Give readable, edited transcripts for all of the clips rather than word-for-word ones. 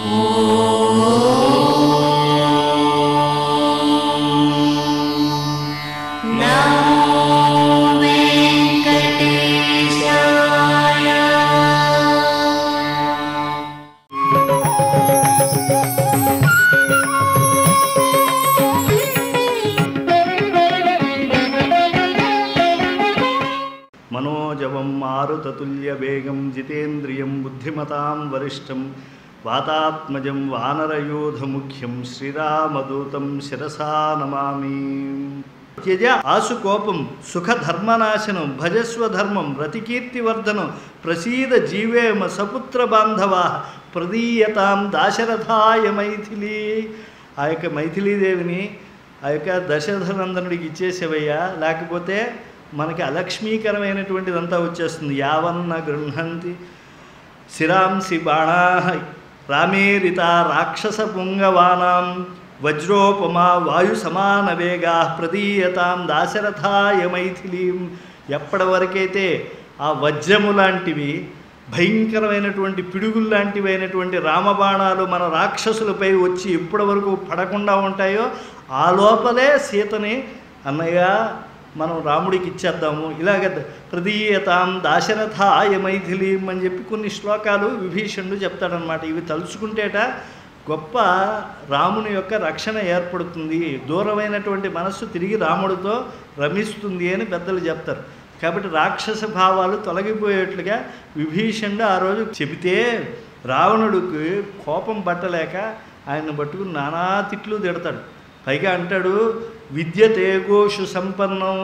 मनोजवं मारुततुल्यवेगं जितेन्द्रियं बुद्धिमतां वरिष्ठं वातात्मजं वानरयूथमुख्यं श्रीरामदूतं शिरसा नमामि। त्यज आशुकोपं सुखधर्मनाशनं भजस्व धर्मं रतिकीर्तिवर्धनं प्रसीद जीवेम सपुत्रबान्धवाः प्रदीयतां दाशरथाय मैथिली। ఆ యొక్క మైథిలీదేవిని ఆ యొక్క దశరథనందనుడికి ఇచ్చేసేవయ్యా, లేకపోతే మనకి అలక్ష్మీకరమైనటువంటిదంతా వచ్చేస్తుంది. యావన్న గృహంతి శిరాంసి బాణాః రామేరిత రాక్షస పుంగవానాం వజ్రోపమా వాయు సమాన వేగాః ప్రదీయతాం దాశరథాయ మైథిలీం. ఎప్పటి వరకైతే ఆ వజ్రము లాంటివి భయంకరమైనటువంటి పిడుగుల్లాంటివి అయినటువంటి రామబాణాలు మన రాక్షసులపై వచ్చి ఇప్పటి వరకు పడకుండా ఉంటాయో ఆ లోపలే సీతని అన్నయ్య మనం రాముడికి ఇచ్చేద్దాము. ఇలాగ ప్రదీయతాం దాశరథాయ మైథిలీం అని చెప్పి కొన్ని శ్లోకాలు విభీషణుడు చెప్తాడనమాట. ఇవి తలుచుకుంటేట గొప్ప రాముని యొక్క రక్షణ ఏర్పడుతుంది, దూరమైనటువంటి మనస్సు తిరిగి రాముడితో రమిస్తుంది అని పెద్దలు చెప్తారు. కాబట్టి రాక్షస భావాలు తొలగిపోయేట్లుగా విభీషణుడు ఆ రోజు చెబితే రావణుడికి కోపం పట్టలేక ఆయన పట్టుకుని నానా తిట్లు తిడతాడు. పైగా అంటాడు విద్యతే గోషు సంపన్నం.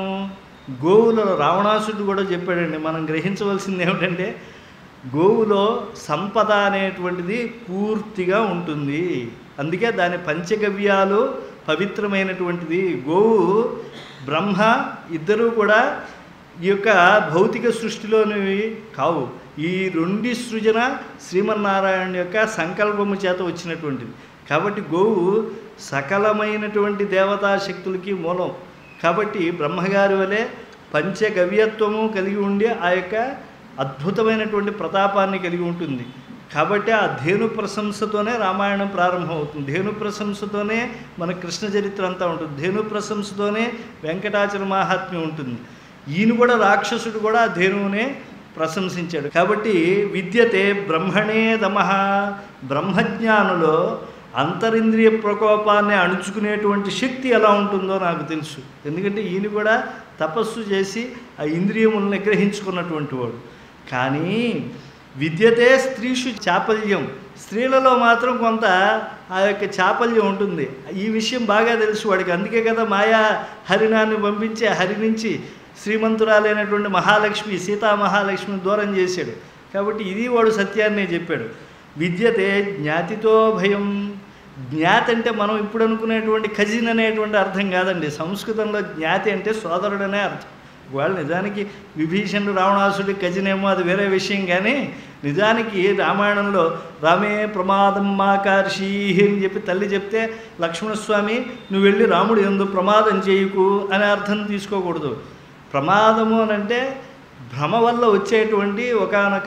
గోవులలో రావణాసుడు కూడా చెప్పాడండి. మనం గ్రహించవలసింది ఏమిటంటే గోవులో సంపద అనేటువంటిది పూర్తిగా ఉంటుంది, అందుకే దాని పంచగవ్యాలు పవిత్రమైనటువంటిది. గోవు బ్రహ్మ ఇద్దరూ కూడా ఈ యొక్క భౌతిక సృష్టిలోనివి కావు. ఈ రెండి సృజన శ్రీమన్నారాయణ యొక్క సంకల్పము చేత వచ్చినటువంటిది. కాబట్టి గోవు సకలమైనటువంటి దేవతాశక్తులకి మూలం. కాబట్టి బ్రహ్మగారి వలె పంచగవ్యత్వము కలిగి ఉండి ఆ యొక్క అద్భుతమైనటువంటి ప్రతాపాన్ని కలిగి ఉంటుంది. కాబట్టి ఆ ధేను ప్రశంసతోనే రామాయణం ప్రారంభమవుతుంది. ధేను ప్రశంసతోనే మన కృష్ణ చరిత్ర అంతా ఉంటుంది. ధేను ప్రశంసతోనే వెంకటాచల మహాత్మ్యం ఉంటుంది. ఈయన కూడా రాక్షసుడు కూడా ఆ ధేనువునే ప్రశంసించాడు. కాబట్టి విద్యతే బ్రహ్మణే దమః. బ్రహ్మజ్ఞానులో అంతరింద్రియ ప్రకోపాన్ని అణుచుకునేటువంటి శక్తి ఎలా ఉంటుందో నాకు తెలుసు. ఎందుకంటే ఈయన కూడా తపస్సు చేసి ఆ ఇంద్రియములను నిగ్రహించుకున్నటువంటి వాడు. కానీ విద్యతే స్త్రీషు చాపల్యం. స్త్రీలలో మాత్రం కొంత ఆ యొక్క చాపల్యం ఉంటుంది. ఈ విషయం బాగా తెలుసు వాడికి. అందుకే కదా మాయా హరిణాన్ని పంపించి హరి నుంచి శ్రీమంతురాలైనటువంటి మహాలక్ష్మి సీతామహాలక్ష్మిని దూరం చేశాడు. కాబట్టి ఇది వాడు సత్యాన్నే చెప్పాడు. విద్యతే జ్ఞాతితో భయం. జ్ఞాతి అంటే మనం ఇప్పుడు అనుకునేటువంటి కజిన్ అనేటువంటి అర్థం కాదండి. సంస్కృతంలో జ్ఞాతి అంటే సోదరుడనే అర్థం. వాళ్ళు నిజానికి విభీషణుడు రావణాసుడి కజినేమో అది వేరే విషయం. కానీ నిజానికి రామాయణంలో రామే ప్రమాదం మాకర్షి అని చెప్పి తల్లి చెప్తే లక్ష్మణస్వామి నువ్వు వెళ్ళి రాముడు ఎందు ప్రమాదం చేయకు అనే అర్థం తీసుకోకూడదు. ప్రమాదము అని అంటే భ్రమ వల్ల వచ్చేటువంటి ఒకానొక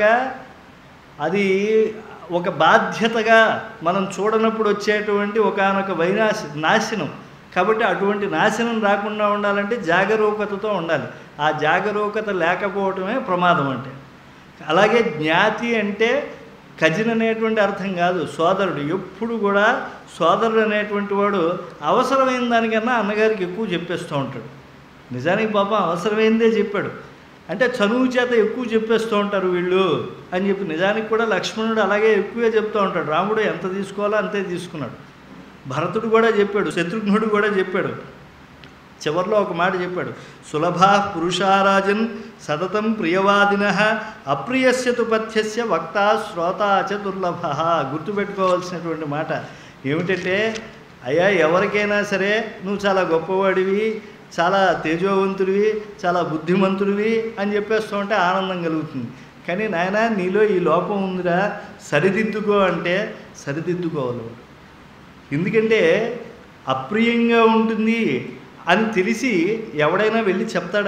అది ఒక బాధ్యతగా మనం చూడనప్పుడు వచ్చేటువంటి ఒకానొక నాశనం. కాబట్టి అటువంటి నాశనం రాకుండా ఉండాలంటే జాగరూకతతో ఉండాలి. ఆ జాగరూకత లేకపోవటమే ప్రమాదం అంటే. అలాగే జ్ఞాతి అంటే కజిన్ అనేటువంటి అర్థం కాదు, సోదరుడు. ఎప్పుడు కూడా సోదరుడు అనేటువంటి వాడు అవసరమైన దానికన్నా అన్నగారికి ఎక్కువ చెప్పేస్తూ ఉంటాడు. నిజానికి పాపం అవసరమైందే చెప్పాడు. అంటే చనువు చేత ఎక్కువ చెప్పేస్తూ ఉంటారు వీళ్ళు అని చెప్పి. నిజానికి కూడా లక్ష్మణుడు అలాగే ఎక్కువే చెప్తూ ఉంటాడు. రాముడు ఎంత తీసుకోవాలో అంతే తీసుకున్నాడు. భరతుడు కూడా చెప్పాడు, శత్రుఘ్నుడు కూడా చెప్పాడు. చివరిలో ఒక మాట చెప్పాడు, సులభా పురుషారాజన్ సతతం ప్రియవాదిన అప్రియస్యతు పథ్యస్య వక్త శ్రోత చ దుర్లభ. గుర్తుపెట్టుకోవాల్సినటువంటి మాట ఏమిటంటే అయ్యా ఎవరికైనా సరే నువ్వు చాలా గొప్పవాడివి, చాలా తేజోవంతుడివి, చాలా బుద్ధిమంతుడివి అని చెప్పేస్తూ ఉంటే ఆనందం కలుగుతుంది. కానీ నాయన నీలో ఈ లోపం ఉందిరా, సరిదిద్దుకో అంటే సరిదిద్దుకోవాలి. ఎందుకంటే అప్రియంగా ఉంటుంది అని తెలిసి ఎవడైనా వెళ్ళి చెప్తాడా?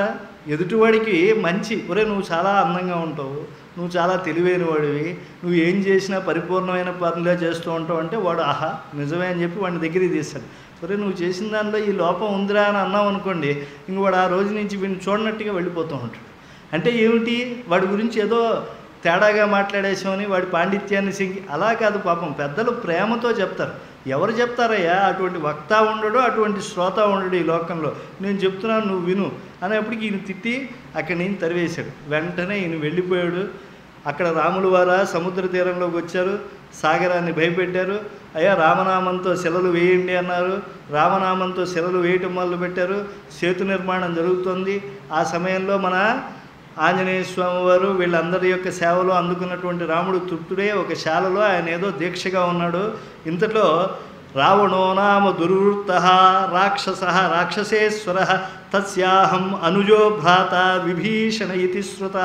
ఎదుటివాడికి మంచి, ఒరే నువ్వు చాలా అందంగా ఉంటావు, నువ్వు చాలా తెలివైన వాడివి, నువ్వు ఏం చేసినా పరిపూర్ణమైన పనులే చేస్తూ ఉంటావు అంటే వాడు ఆహా నిజమే అని చెప్పి వాడిని దగ్గరికి తీస్తాడు. ఒరే నువ్వు చేసిన దానిలో ఈ లోపం ఉందిరా అని అన్నావు అనుకోండి, ఇంక వాడు ఆ రోజు నుంచి వీడిని చూడనట్టుగా వెళ్ళిపోతూ ఉంటాడు. అంటే ఏమిటి, వాడి గురించి ఏదో తేడాగా మాట్లాడేసామని వాడి పాండిత్యాన్ని సింగి అలా కాదు. పాపం పెద్దలు ప్రేమతో చెప్తారు. ఎవరు చెప్తారయ్యా, అటువంటి వక్త ఉండడు, అటువంటి శ్రోత ఉండడు ఈ లోకంలో. నేను చెప్తున్నాను నువ్వు విను అనేప్పటికీ ఈయన తిట్టి అక్కడి నుంచి తరివేశాడు. వెంటనే ఈయన వెళ్ళిపోయాడు. అక్కడ రాములు వారా సముద్ర తీరంలోకి వచ్చారు, సాగరాన్ని భయపెట్టారు. అయ్యా రామనామంతో శిలలు వేయండి అన్నారు. రామనామంతో శిలలు వేయటం మొదలుపెట్టారు. సేతు నిర్మాణం జరుగుతుంది. ఆ సమయంలో మన ఆంజనేయ స్వామి వారు వీళ్ళందరి యొక్క సేవలో అందుకున్నటువంటి రాముడు తృప్తుడే ఒక శాలలో ఆయన ఏదో దీక్షగా ఉన్నాడు. ఇంతలో రావణో నామ దుర్వృత్త రాక్షస రాక్షసేశ్వర తస్యాహం అనుజో భ్రాత విభీషణ ఇతి శృత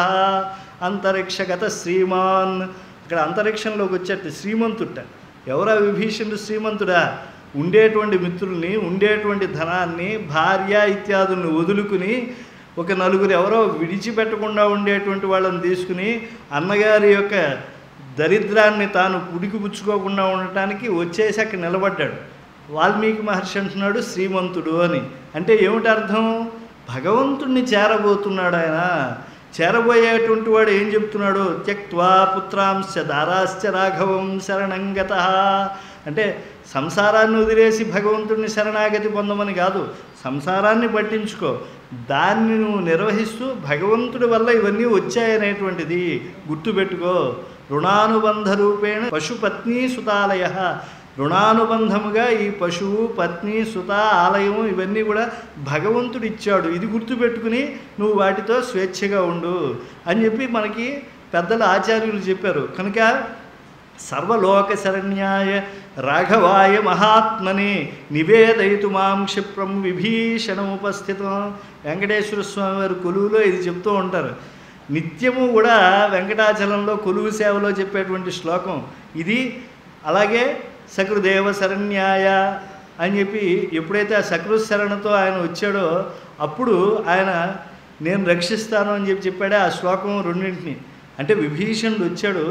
అంతరిక్షగత శ్రీమాన్. ఇక్కడ అంతరిక్షంలోకి వచ్చేట శ్రీమంతుట. ఎవరా విభీషణుడు? శ్రీమంతుడా. ఉండేటువంటి మిత్రుల్ని, ఉండేటువంటి ధనాన్ని, భార్య ఇత్యాదుల్ని వదులుకుని ఒక నలుగురు ఎవరో విడిచిపెట్టకుండా ఉండేటువంటి వాళ్ళని తీసుకుని అన్నగారి యొక్క దరిద్రాన్ని తాను పుడికిపుచ్చుకోకుండా ఉండటానికి వచ్చేసి అక్కడ నిలబడ్డాడు. వాల్మీకి మహర్షి అంటున్నాడు శ్రీమంతుడు అని. అంటే ఏమిటి అర్థం? భగవంతుణ్ణి చేరబోతున్నాడు ఆయన. చేరబోయేటువంటి వాడు ఏం చెప్తున్నాడు? త్యక్త్వా పుత్రాంశ దారాశ్చ రాఘవం శరణంగత. అంటే సంసారాన్ని వదిలేసి భగవంతుడిని శరణాగతి పొందమని కాదు, సంసారాన్ని పట్టించుకో, దాన్ని నువ్వు నిర్వహిస్తూ భగవంతుడి వల్ల ఇవన్నీ వచ్చాయనేటువంటిది గుర్తుపెట్టుకో. రుణానుబంధ రూపేణ పశుపత్ని సుతాలయ. రుణానుబంధముగా ఈ పశువు, పత్ని, సుత, ఆలయం ఇవన్నీ కూడా భగవంతుడు ఇచ్చాడు. ఇది గుర్తుపెట్టుకుని నువ్వు వాటితో స్వేచ్ఛగా ఉండు అని చెప్పి మనకి పెద్దల ఆచార్యులు చెప్పారు. కనుక సర్వలోక శరణ్యాయ రాఘవాయ మహాత్మనే నివేదయితు మాం క్షిప్రం విభీషణముపస్థితం. వెంకటేశ్వర స్వామి వారి కొలువులో ఇది చెప్తూ ఉంటారు. నిత్యము కూడా వెంకటాచలంలో కొలువు సేవలో చెప్పేటువంటి శ్లోకం ఇది. అలాగే సకృదేవ శరణ్యాయ అని చెప్పి ఎప్పుడైతే ఆ సకృశరణతో ఆయన వచ్చాడో అప్పుడు ఆయన నేను రక్షిస్తాను అని చెప్పి చెప్పాడే ఆ శ్లోకం రెండింటిని. అంటే విభీషణుడు వచ్చాడు,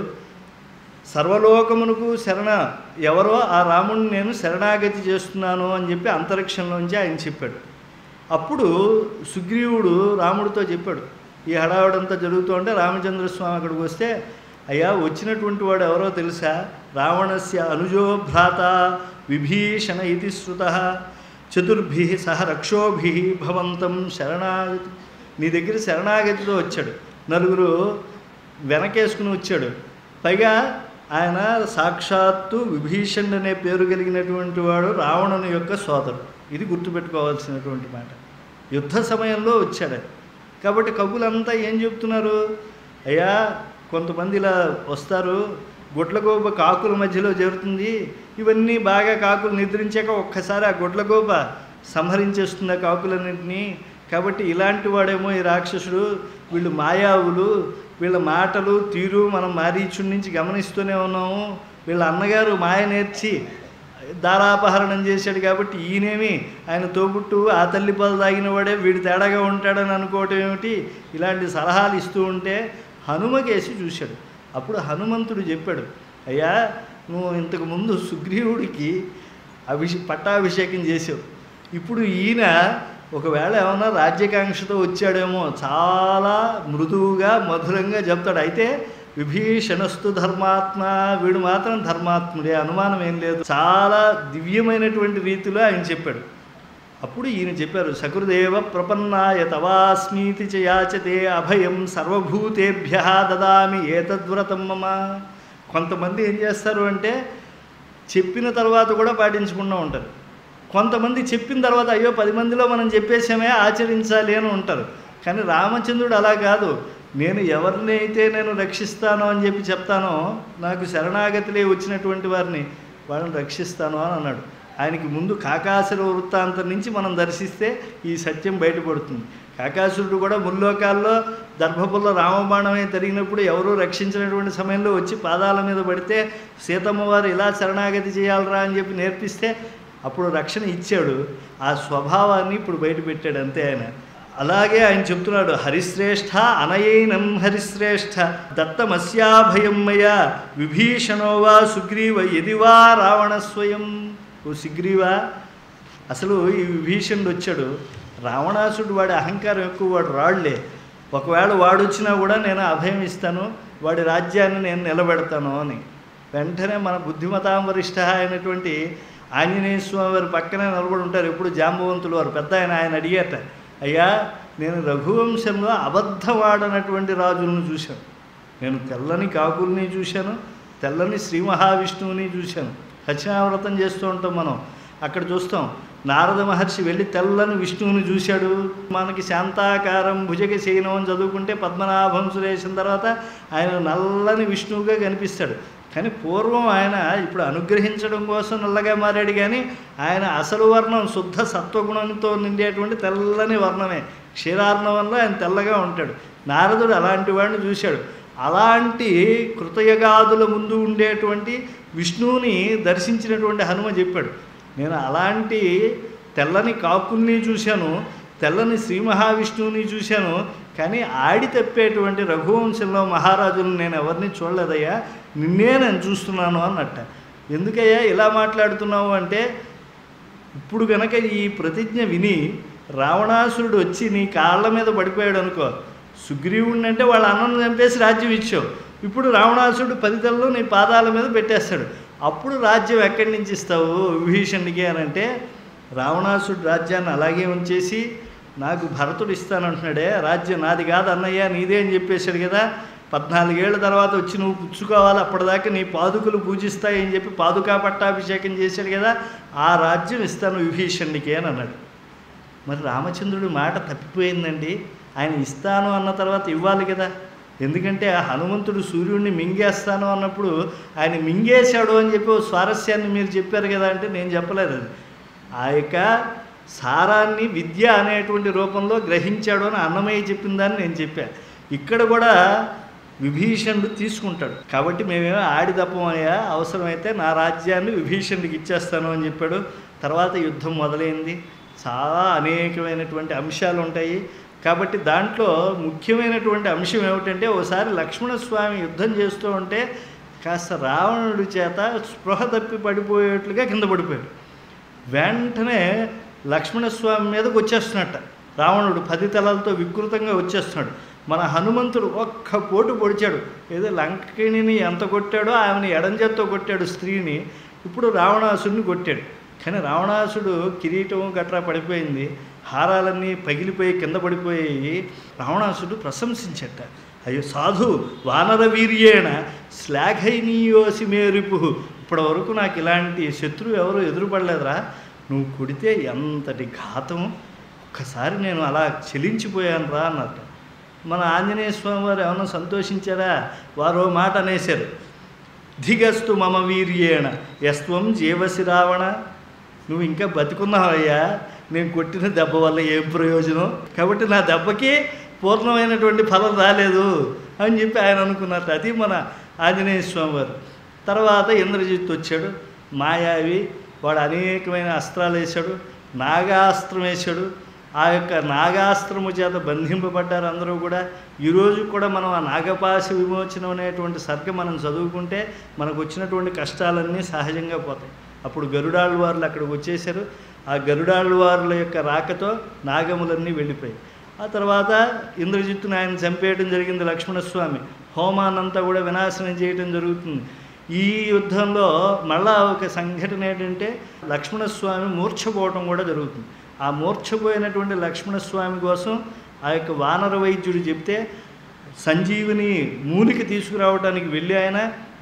సర్వలోకమునకు శరణ ఎవరో ఆ రాముడిని నేను శరణాగతి చేస్తున్నాను అని చెప్పి అంతరిక్షంలోంచి ఆయన చెప్పాడు. అప్పుడు సుగ్రీవుడు రాముడితో చెప్పాడు. ఈ హడావుడంతా జరుగుతూ ఉంటే రామచంద్రస్వామి అక్కడికి వస్తే, అయ్యా వచ్చినటువంటి వాడు ఎవరో తెలుసా? రావణస్య అనుజో భ్రాత విభీషణ ఇతి శృత చతుర్భి సహ రక్షోభి భవంతం శరణాగతి. నీ దగ్గర శరణాగతితో వచ్చాడు, నలుగురు వెనకేసుకుని వచ్చాడు. పైగా ఆయన సాక్షాత్తు విభీషణుడు అనే పేరు కలిగినటువంటి వాడు రావణుని యొక్క సోదరుడు. ఇది గుర్తుపెట్టుకోవాల్సినటువంటి మాట. యుద్ధ సమయంలో వచ్చాడు. కాబట్టి కవులంతా ఏం చెప్తున్నారు? అయ్యా కొంతమంది ఇలా వస్తారు, గుడ్లగోప కాకుల మధ్యలో చేరుతుంది, ఇవన్నీ బాగా కాకులు నిద్రించాక ఒక్కసారి ఆ గుడ్లగోప సంహరించేస్తుంది ఆ కాకులన్నింటినీ. కాబట్టి ఇలాంటి వాడేమో ఈ రాక్షసుడు, వీళ్ళు మాయావులు, వీళ్ళ మాటలు తీరు మనం మారీచుడి నుంచి గమనిస్తూనే ఉన్నాము. వీళ్ళ అన్నగారు మాయ నేర్చి దారాపహరణం చేశాడు కాబట్టి ఈయనేమి ఆయన తోబుట్టు ఆ తల్లి పాలు తాగిన వాడే వీడు తేడాగా ఉంటాడని అనుకోవటం ఏమిటి? ఇలాంటి సలహాలు ఇస్తూ ఉంటే హనుమకేసి చూశాడు. అప్పుడు హనుమంతుడు చెప్పాడు, అయ్యా నువ్వు ఇంతకుముందు సుగ్రీవుడికి పట్టాభిషేకం చేసావు, ఇప్పుడు ఈయన ఒకవేళ ఏమన్నా రాజ్యకాంక్షతో వచ్చాడేమో చాలా మృదువుగా మధురంగా చెప్తాడు. అయితే విభీషణస్తు ధర్మాత్మ, వీడు మాత్రం ధర్మాత్ముడే, అనుమానం ఏం లేదు. చాలా దివ్యమైనటువంటి రీతిలో ఆయన చెప్పాడు. అప్పుడు ఈయన చెప్పారు, సకృదేవ ప్రపన్నాయ తవాస్మీతి చ యాచతే అభయం సర్వభూతేభ్య దదామి ఏతద్వ్రతం మమ. కొంతమంది ఏం చేస్తారు అంటే చెప్పిన తర్వాత కూడా పాటించకుండా ఉంటారు. కొంతమంది చెప్పిన తర్వాత అయ్యో 10 మందిలో మనం చెప్పేసామే ఆచరించాలి అని ఉంటారు. కానీ రామచంద్రుడు అలా కాదు. నేను ఎవరిని అయితే నేను రక్షిస్తానో అని చెప్పి చెప్తానో, నాకు శరణాగతిలే వచ్చినటువంటి వారిని వాళ్ళని రక్షిస్తాను అని అన్నాడు. ఆయనకి ముందు కాకాసుర వృత్తాంతం నుంచి మనం దర్శిస్తే ఈ సత్యం బయటపడుతుంది. కాకాసురుడు కూడా ముల్లోకాల్లో దర్భపుల్ల రామబాణమే జరిగినప్పుడు ఎవరూ రక్షించినటువంటి సమయంలో వచ్చి పాదాల మీద పడితే సీతమ్మ వారు ఇలా శరణాగతి చేయాలరా అని చెప్పి నేర్పిస్తే అప్పుడు రక్షణ ఇచ్చాడు. ఆ స్వభావాన్ని ఇప్పుడు బయట పెట్టాడు అంతే ఆయన. అలాగే ఆయన చెప్తున్నాడు, హరిశ్రేష్ఠ అనయైనం హరిశ్రేష్ఠ దత్తమస్యాభయం మయ విభీషణో వా సుగ్రీవ యదివా రావణ స్వయం. ఓ సుగ్రీవా, అసలు ఈ విభీషణుడు వచ్చాడు, రావణాసుడు వాడి అహంకారం ఎక్కువ, వాడు రాళ్లే. ఒకవేళ వాడు వచ్చినా కూడా నేను అభయం ఇస్తాను, వాడి రాజ్యాన్ని నేను నిలబెడతాను అని. వెంటనే మన బుద్ధిమతాం వరిష్ఠ అయినటువంటి ఆంజనేయ స్వామి వారి పక్కనే నిలబడి ఉంటారు ఎప్పుడు జాంబవంతులు వారు, పెద్ద ఆయన అడిగారట, అయ్యా నేను రఘువంశంలో అబద్ధవాడనటువంటి రాజులను చూశాను, నేను తెల్లని కాకుల్ని చూశాను, తెల్లని శ్రీ మహావిష్ణువుని చూశాను. సత్యనావ్రతం చేస్తూ ఉంటాం మనం, అక్కడ చూస్తాం నారద మహర్షి వెళ్ళి తెల్లని విష్ణువుని చూశాడు. మనకి శాంతాకారం భుజగ శయనం అని చదువుకుంటే పద్మనాభం సురేశం తర్వాత ఆయన నల్లని విష్ణువుగా కనిపిస్తాడు. కానీ పూర్వం ఆయన ఇప్పుడు అనుగ్రహించడం కోసం నల్లగా మారాడు, కానీ ఆయన అసలు వర్ణం శుద్ధ సత్వగుణంతో నిండేటువంటి తెల్లని వర్ణమే. క్షీరార్ణవంలో ఆయన తెల్లగా ఉంటాడు. నారదుడు అలాంటి వాడిని చూశాడు. అలాంటి కృతయుగాదుల ముందు ఉండేటువంటి విష్ణువుని దర్శించినటువంటి హనుమ చెప్పాడు, నేను అలాంటి తెల్లని కాకుల్ని చూశాను, తెల్లని శ్రీ మహావిష్ణువుని చూశాను, కానీ ఆడి తప్పేటువంటి రఘువంశంలో మహారాజులను నేను ఎవరిని చూడలేదయ్యా, నిన్నే నేను చూస్తున్నాను అన్నట్ట. ఎందుకయ్యా ఇలా మాట్లాడుతున్నావు అంటే, ఇప్పుడు కనుక ఈ ప్రతిజ్ఞ విని రావణాసురుడు వచ్చి నీ కాళ్ళ మీద పడిపోయాడు అనుకో, సుగ్రీవుడిని అంటే వాళ్ళ అన్నను చంపేసి రాజ్యం ఇచ్చావు, ఇప్పుడు రావణాసురుడు 10 తలలు నీ పాదాల మీద పెట్టేస్తాడు, అప్పుడు రాజ్యం ఎక్కడి నుంచి ఇస్తావు విభీషణుడికి అని అంటే, రావణాసురుడు రాజ్యాన్ని అలాగే ఉంచేసి నాకు భరతుడు ఇస్తానంటున్నాడే, రాజ్యం నాది కాదు అన్నయ్య నీదే అని చెప్పేశాడు కదా, 14 ఏళ్ల తర్వాత వచ్చి నువ్వు పుచ్చుకోవాలి, అప్పటిదాకా నీ పాదుకలు పూజిస్తాయని చెప్పి పాదుకా పట్టాభిషేకం చేశాడు కదా, ఆ రాజ్యం ఇస్తాను విభీషణుడికి అని అన్నాడు. మరి రామచంద్రుడి మాట తప్పిపోయిందండి, ఆయన ఇస్తాను అన్న తర్వాత ఇవ్వాలి కదా. ఎందుకంటే హనుమంతుడు సూర్యుడిని మింగేస్తాను అన్నప్పుడు ఆయన మింగేశాడు అని చెప్పి స్వారస్యాన్ని మీరు చెప్పారు కదా అంటే నేను చెప్పలేదు. అది ఆ యొక్క సారాన్ని విద్య అనేటువంటి రూపంలో గ్రహించాడు అని అన్నమయ్య చెప్పిన దాన్ని నేను చెప్పాను. ఇక్కడ కూడా విభీషణుడు తీసుకుంటాడు. కాబట్టి మేమేమో ఆడి తప్పమయ్యా, అవసరమైతే నా రాజ్యాన్ని విభీషణుడికి ఇచ్చేస్తాను అని చెప్పాడు. తర్వాత యుద్ధం మొదలైంది. చాలా అనేకమైనటువంటి అంశాలు ఉంటాయి. కాబట్టి దాంట్లో ముఖ్యమైనటువంటి అంశం ఏమిటంటే, ఓసారి లక్ష్మణస్వామి యుద్ధం చేస్తూ ఉంటే కాస్త రావణుడి చేత స్పృహ తప్పి పడిపోయేట్లుగా కింద పడిపోయాడు. వెంటనే లక్ష్మణస్వామి మీదకి వచ్చేస్తున్నట్ట రావణుడు, 10 తలలతో వికృతంగా వచ్చేస్తున్నాడు. మన హనుమంతుడు ఒక్క పోటు పొడిచాడు. ఏదో లంకిణిని ఎంత కొట్టాడో ఆమెను ఎడంజతో కొట్టాడు స్త్రీని, ఇప్పుడు రావణాసుడిని కొట్టాడు. కానీ రావణాసుడు కిరీటం గట్రా పడిపోయింది, హారాలన్నీ పగిలిపోయి కింద పడిపోయి రావణాసుడు ప్రశంసించట, అయ్యో సాధు వానర వీర్యేణ శ్లాఘనీయోసి మేరిపు, ఇప్పటి వరకు నాకు ఇలాంటి శత్రువు ఎవరు ఎదురుపడలేదురా, నువ్వు కొడితే ఎంతటి ఘాతం, ఒక్కసారి నేను అలా చెలించిపోయాను రా అన్నట్టు. మన ఆంజనేయ స్వామి వారు ఏమన్నా సంతోషించారా? వారో మాట అనేశారు, ధిగస్తు మమ వీర్యేణ యస్త్వం జీవసి రావణ, నువ్వు ఇంకా బతికున్నావయ్యా, నేను కొట్టిన దెబ్బ వల్ల ఏం ప్రయోజనం, కాబట్టి నా దెబ్బకి పూర్ణమైనటువంటి ఫలం రాలేదు అని చెప్పి ఆయన అనుకున్నట్టు. అది మన ఆంజనేయ స్వామి వారు. తర్వాత ఇంద్రజిత్ వచ్చాడు, మాయావి, వాడు అనేకమైన అస్త్రాలు వేశాడు, నాగాస్త్రం వేశాడు. ఆ యొక్క నాగాస్త్రము చేత బంధింపబడ్డారు అందరూ కూడా. ఈరోజు కూడా మనం ఆ నాగపాశ విమోచనం అనేటువంటి సర్గ మనం చదువుకుంటే మనకు వచ్చినటువంటి కష్టాలన్నీ సహజంగా పోతాయి. అప్పుడు గరుడాళ్వార్లు అక్కడికి వచ్చేసారు. ఆ గరుడాళ్వార్ల యొక్క రాకతో నాగములన్నీ వెళ్ళిపోయాయి. ఆ తర్వాత ఇంద్రజిత్తుని ఆయన చంపేయడం జరిగింది లక్ష్మణస్వామి. హోమాన్నంతా కూడా వినాశనం చేయడం జరుగుతుంది. ఈ యుద్ధంలో మళ్ళా ఒక సంఘటన ఏంటంటే లక్ష్మణస్వామి మూర్ఛపోవటం కూడా జరుగుతుంది. ఆ మూర్ఛపోయినటువంటి లక్ష్మణస్వామి కోసం ఆ యొక్క వానర వైద్యుడు చెప్తే సంజీవిని మూలిక తీసుకురావడానికి వెళ్ళి ఆయన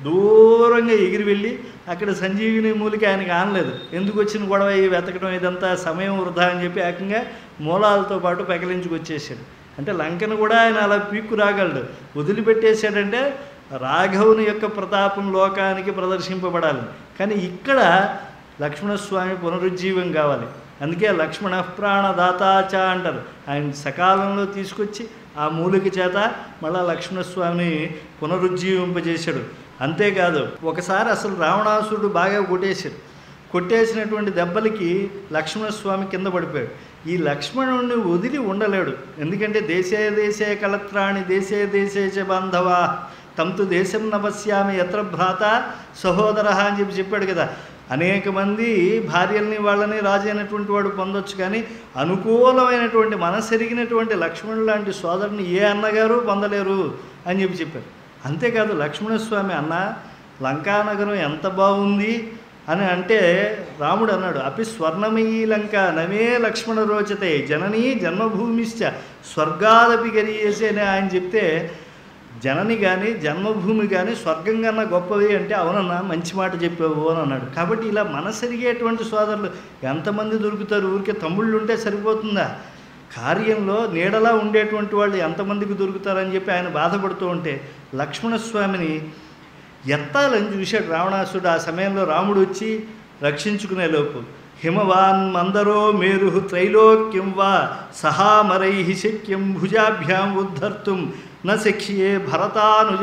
దూరంగా ఎగిరి వెళ్ళి అక్కడ సంజీవిని మూలిక ఆయనకి ఆనలేదు. ఎందుకు వచ్చిన గొడవ వెతకడం ఇదంతా సమయం వృధా అని చెప్పి ఏకంగా మూలాలతో పాటు పెకలించుకొచ్చేసాడు. అంటే లంకను కూడా ఆయన అలా పీక్కు రాగలడు. వదిలిపెట్టేశాడంటే రాఘవుని యొక్క ప్రతాపం లోకానికి ప్రదర్శింపబడాలి. కానీ ఇక్కడ లక్ష్మణస్వామి పునరుజ్జీవం కావాలి. అందుకే లక్ష్మణ ప్రాణదాతాచ అంటారు. ఆయన సకాలంలో తీసుకొచ్చి ఆ మూలిక చేత మళ్ళా లక్ష్మణస్వామిని పునరుజ్జీవింపజేశాడు. అంతేకాదు ఒకసారి అసలు రావణాసురుడు బాగా కొట్టేశాడు. కొట్టేసినటువంటి దెబ్బలకి లక్ష్మణస్వామి కింద పడిపోయాడు. ఈ లక్ష్మణుడిని వదిలి ఉండలేడు. ఎందుకంటే దేశే దేశే కళత్రాణి దేశే దేశే చ బాంధవా తంతు దేశం నపశ్యామి ఎత్ర భ్రాత సహోదర అని చెప్పాడు కదా. అనేక మంది భార్యల్ని వాళ్ళని రాజు అయినటువంటి వాడు పొందొచ్చు, కానీ అనుకూలమైనటువంటి మనసెరిగినటువంటి లక్ష్మణుడు లాంటి సోదరుని ఏ అన్నగారు పొందలేరు అని చెప్పారు. అంతేకాదు లక్ష్మణస్వామి అన్న లంకానగరం ఎంత బాగుంది అని అంటే రాముడు అన్నాడు, అపి స్వర్ణమయీ లంక నమే లక్ష్మణ రోచతే జననీ జన్మభూమిశ్చ స్వర్గాదపి గరీయసి అని ఆయన చెప్తే, జనని కానీ జన్మభూమి కానీ స్వర్గం కన్నా గొప్పది అంటే అవునన్నా మంచి మాట చెప్పావు అని అన్నాడు. కాబట్టి ఇలా మనసరిగేటువంటి సోదరులు ఎంతమంది దొరుకుతారు? ఊరికే తమ్ముళ్ళు ఉంటే సరిపోతుందా? కార్యంలో నీడలా ఉండేటువంటి వాళ్ళు ఎంతమందికి దొరుకుతారని చెప్పి ఆయన బాధపడుతూ ఉంటే లక్ష్మణస్వామిని ఎత్తాలని చూశాడు రావణాసుడు. ఆ సమయంలో రాముడు వచ్చి రక్షించుకునే లోపు హిమవాన్ మందరో మేరు త్రైలోక్యం వా సహామరై శక్యం భుజాభ్యాం ఉద్ధర్తుం న శక్ష్యే భరతానుజ.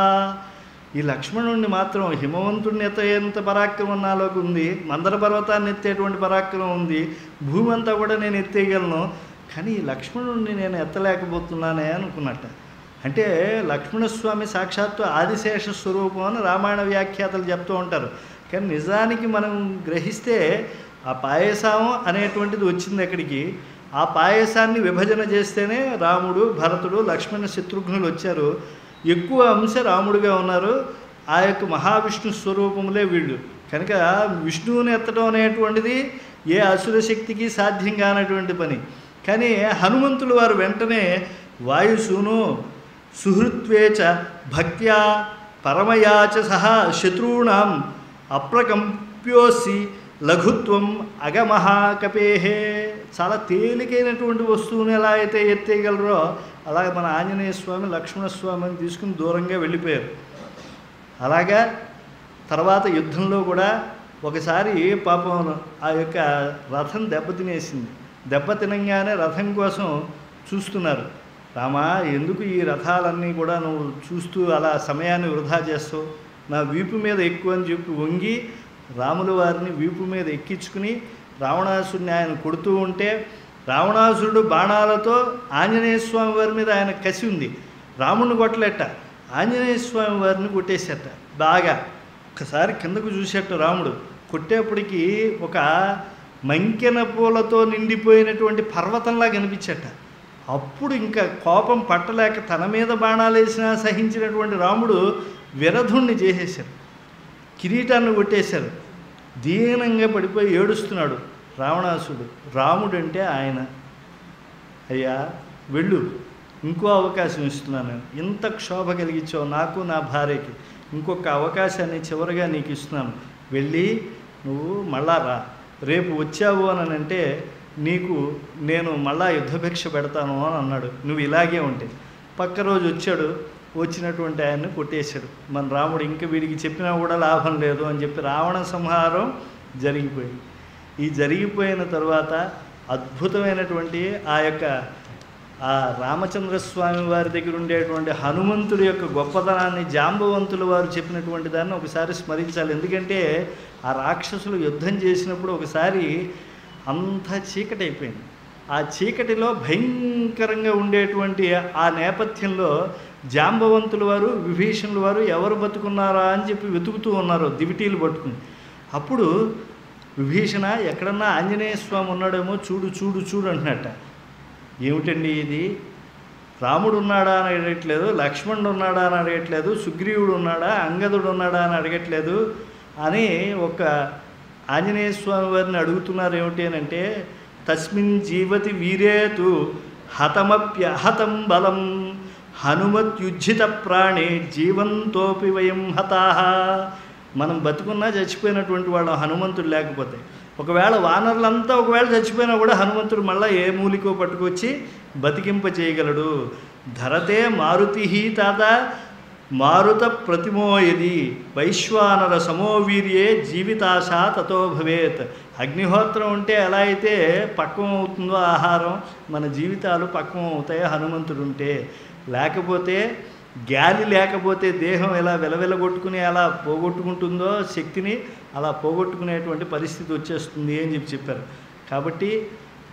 ఈ లక్ష్మణుడిని మాత్రం హిమవంతుడిని ఎత్తేంత పరాక్రమం నాలోకి ఉంది, మందర పర్వతాన్ని ఎత్తేటువంటి పరాక్రమం ఉంది, భూమి అంతా కూడా నేను ఎత్తేయగలను, కానీ ఈ లక్ష్మణుడిని నేను ఎత్తలేకపోతున్నానే అనుకున్నట్ట. అంటే లక్ష్మణస్వామి సాక్షాత్తు ఆదిశేష స్వరూపం అని రామాయణ వ్యాఖ్యాతలు చెప్తూ ఉంటారు. కానీ నిజానికి మనం గ్రహిస్తే ఆ పాయసం అనేటువంటిది వచ్చింది ఎక్కడికి, ఆ పాయసాన్ని విభజన చేస్తేనే రాముడు భరతుడు లక్ష్మణ శత్రుఘ్నులు వచ్చారు. ఎక్కువ అంశ రాముడిగా ఉన్నారు. ఆ యొక్క మహావిష్ణు స్వరూపములే వీళ్ళు. కనుక విష్ణువుని ఎత్తడం అనేటువంటిది ఏ అసుర శక్తికి సాధ్యం కానటువంటి పని. కానీ హనుమంతులు వారు వెంటనే వాయుసూను సుహృత్వేచ భక్త్యా పరమయాచ సహా శత్రూణాం అప్రకంప్యోసి లఘుత్వం అగమహాకపేహే. చాలా తేలికైనటువంటి వస్తువుని ఎలా అయితే ఎత్తేయగలరో అలాగే మన ఆంజనేయ స్వామి లక్ష్మణస్వామిని తీసుకుని దూరంగా వెళ్ళిపోయారు. అలాగా తర్వాత యుద్ధంలో కూడా ఒకసారి పాపం ఆ యొక్క రథం దెబ్బతినేసింది. దెబ్బతినంగానే రథం కోసం చూస్తున్నారు. రామా, ఎందుకు ఈ రథాలన్నీ కూడా నువ్వు చూస్తూ అలా సమయాన్ని వృధా చేస్తావు, నా వీపు మీద ఎక్కువ అని చెప్పి వంగి రాముల వారిని వీపు మీద ఎక్కించుకుని రావణాసుడిని ఆయన కొడుతూ ఉంటే రావణాసురుడు బాణాలతో ఆంజనేయ స్వామి వారి మీద ఆయన కసి ఉంది. రాముడిని కొట్టలేట, ఆంజనేయ స్వామి వారిని కొట్టేసేట. బాగా ఒకసారి కిందకు చూసేట రాముడు. కొట్టేప్పటికీ ఒక మంకెన పూలతో నిండిపోయినటువంటి పర్వతంలా కనిపించట. అప్పుడు ఇంకా కోపం పట్టలేక తన మీద బాణాలు వేసినా సహించినటువంటి రాముడు విరధుణ్ణి చేసేశారు, కిరీటాన్ని కొట్టేశారు. దీనంగా పడిపోయి ఏడుస్తున్నాడు రావణాసుడు. రాముడు అంటే ఆయన, అయ్యా వెళ్ళు, ఇంకో అవకాశం ఇస్తున్నాను, ఇంత క్షోభ కలిగించావు నాకు నా భార్యకి, ఇంకొక అవకాశాన్ని చివరిగా నీకు ఇస్తున్నాను, వెళ్ళి నువ్వు మళ్ళా రా, రేపు వచ్చావు అని అంటే నీకు నేను మళ్ళా యుద్ధభిక్ష పెడతాను అని అన్నాడు. నువ్వు ఇలాగే ఉంటే పక్క రోజు వచ్చాడు, వచ్చినటువంటి ఆయన్ని కొట్టేశాడు. మన రాముడు ఇంకా వీడికి చెప్పినా కూడా లాభం లేదు అని చెప్పి రావణ సంహారం జరిగిపోయింది. ఈ జరిగిపోయిన తర్వాత అద్భుతమైనటువంటి ఆ రామచంద్రస్వామి వారి దగ్గర ఉండేటువంటి హనుమంతుడి యొక్క గొప్పతనాన్ని జాంబవంతుల వారు చెప్పినటువంటి దాన్ని ఒకసారి స్మరించాలి. ఎందుకంటే ఆ రాక్షసులు యుద్ధం చేసినప్పుడు ఒకసారి అంతా చీకటి అయిపోయింది. ఆ చీకటిలో భయంకరంగా ఉండేటువంటి ఆ నేపథ్యంలో జాంబవంతుల వారు విభీషణుల వారు ఎవరు బతుకున్నారా అని చెప్పి వెతుకుతూ ఉన్నారు దివిటీలు పట్టుకుని. అప్పుడు విభీషణ ఎక్కడన్నా ఆంజనేయ స్వామి ఉన్నాడేమో చూడు చూడు చూడు అంటున్నట్ట. ఏమిటండి ఇది, రాముడు ఉన్నాడా అని అడగట్లేదు, లక్ష్మణుడు ఉన్నాడా అని అడగట్లేదు, సుగ్రీవుడు ఉన్నాడా అంగదుడు ఉన్నాడా అని అడగట్లేదు అని ఒక ఆంజనేయ స్వామి వారిని అడుగుతున్నారు. ఏమిటి అని అంటే తస్మిన్ జీవతి వీరేతు హతమప్యహతం బలం హనుమత్యుజ్జిత ప్రాణే జీవంతోపి వయం హతాహ. మనం బతుకున్నా చచ్చిపోయినటువంటి వాళ్ళం హనుమంతుడు లేకపోతే. ఒకవేళ వానరులంతా ఒకవేళ చచ్చిపోయినా కూడా హనుమంతుడు మళ్ళీ ఏ మూలికో పట్టుకొచ్చి బతికింప చేయగలడు. ధరతే మారుతి తాత మారుత ప్రతిమోయది వైశ్వానర సమోవీర్యే జీవితాశా తతో భవేత్. అగ్నిహోత్రం ఉంటే ఎలా అయితే పక్వం అవుతుందో ఆహారం, మన జీవితాలు పక్వం అవుతాయి హనుమంతుడు ఉంటే. లేకపోతే గాలి లేకపోతే దేహం ఎలా వెలవెలగొట్టుకుని ఎలా పోగొట్టుకుంటుందో శక్తిని అలా పోగొట్టుకునేటువంటి పరిస్థితి వచ్చేస్తుంది అని చెప్పారు. కాబట్టి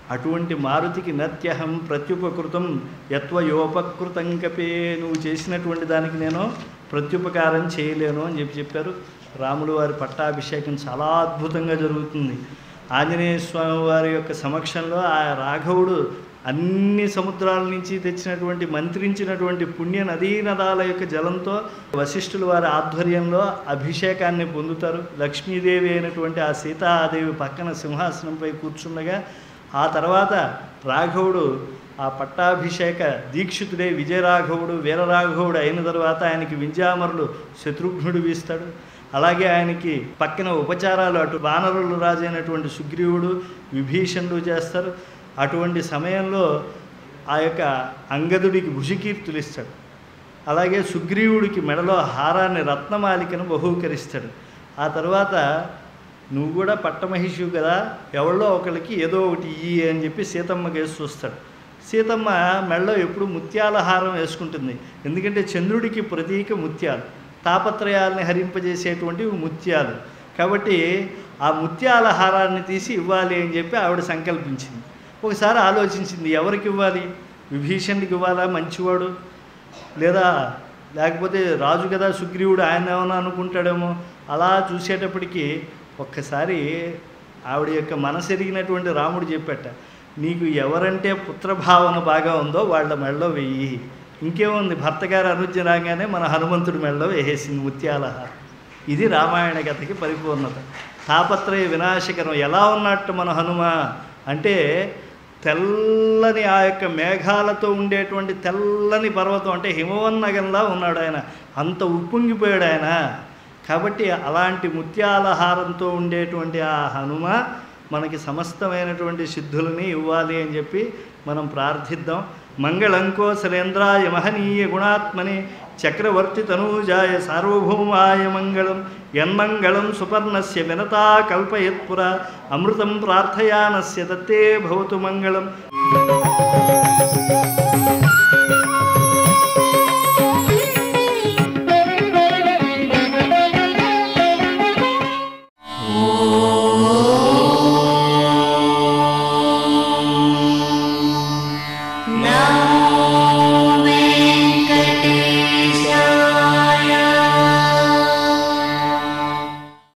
అటువంటి మారుతికి నత్యహం ప్రత్యుపకృతం యత్వయోపకృతం కపే, నువ్వు చేసినటువంటి దానికి నేను ప్రత్యుపకారం చేయలేను అని చెప్పారు. రాములు వారి పట్టాభిషేకం చాలా అద్భుతంగా జరుగుతుంది. ఆంజనేయ స్వామి వారి యొక్క సమక్షంలో ఆ రాఘవుడు అన్ని సముద్రాల నుంచి తెచ్చినటువంటి మంత్రించినటువంటి పుణ్య నదీనదాల యొక్క జలంతో వశిష్ఠుల వారి ఆధ్వర్యంలో అభిషేకాన్ని పొందుతారు. లక్ష్మీదేవి అయినటువంటి ఆ సీతాదేవి పక్కన సింహాసనంపై కూర్చుండగా ఆ తర్వాత రాఘవుడు ఆ పట్టాభిషేక దీక్షితుడే విజయరాఘవుడు వీరరాఘవుడు అయిన తర్వాత ఆయనకి వింజామరులు శత్రుఘ్నుడు వీస్తాడు. అలాగే ఆయనకి పక్కన ఉపచారాలు అటు వానరులు రాజైనటువంటి సుగ్రీవుడు విభీషణుడు చేస్తారు. అటువంటి సమయంలో ఆ యొక్క అంగదుడికి భుజకీర్తులు ఇస్తాడు. అలాగే సుగ్రీవుడికి మెడలో హారాన్ని రత్నమాలికను బహూకరిస్తాడు. ఆ తర్వాత నువ్వు కూడా పట్టమహిషివు కదా, ఎవరిలో ఒకరికి ఏదో ఒకటి ఇయ్యి అని చెప్పి సీతమ్మకి వేసి చూస్తాడు. సీతమ్మ మెడలో ఎప్పుడు ముత్యాల హారం వేసుకుంటుంది. ఎందుకంటే చంద్రుడికి ప్రతీక ముత్యాలు, తాపత్రయాల్ని హరింపజేసేటువంటివి ముత్యాలు. కాబట్టి ఆ ముత్యాల హారాన్ని తీసి ఇవ్వాలి అని చెప్పి ఆవిడ సంకల్పించింది. ఒకసారి ఆలోచించింది, ఎవరికి ఇవ్వాలి? విభీషణుడికి ఇవ్వాలా, మంచివాడు, లేకపోతే రాజు కదా సుగ్రీవుడు, ఆయన ఏమన్నా అనుకుంటాడేమో. అలా చూసేటప్పటికి ఒక్కసారి ఆవిడ యొక్క మనసు ఎరిగినటువంటి రాముడు చెప్పాట, నీకు ఎవరంటే పుత్రభావన బాగా ఉందో వాళ్ళ మెడలో వెయ్యి. ఇంకేముంది, భర్త గారు అనుజ్ఞ రాగానే మన హనుమంతుడి మెడలో వేసేసింది ముత్యాలహారం. ఇది రామాయణ కథకి పరిపూర్ణత. తాపత్రయ వినాశకరం. ఎలా ఉన్నట్టు మన హనుమ అంటే తెల్లని ఆ యొక్క మేఘాలతో ఉండేటువంటి తెల్లని పర్వతం, అంటే హిమవన్నగంలా ఉన్నాడు ఆయన, అంత ఉప్పొంగిపోయాడు ఆయన. కాబట్టి అలాంటి ముత్యాలహారంతో ఉండేటువంటి ఆ హనుమ మనకి సమస్తమైనటువంటి సిద్ధులని ఇవ్వాలి అని చెప్పి మనం ప్రార్థిద్దాం. మంగళంకోసలేంద్రాయ మహనీయ గుణాత్మని చక్రవర్తి తనూజాయ సార్వభౌమాయ మంగళం. యన్మంగళం సుపర్ణస్య వినతా కల్పయత్పుర అమృతం ప్రార్థయానస్య తత్తే భవతు మంగళం.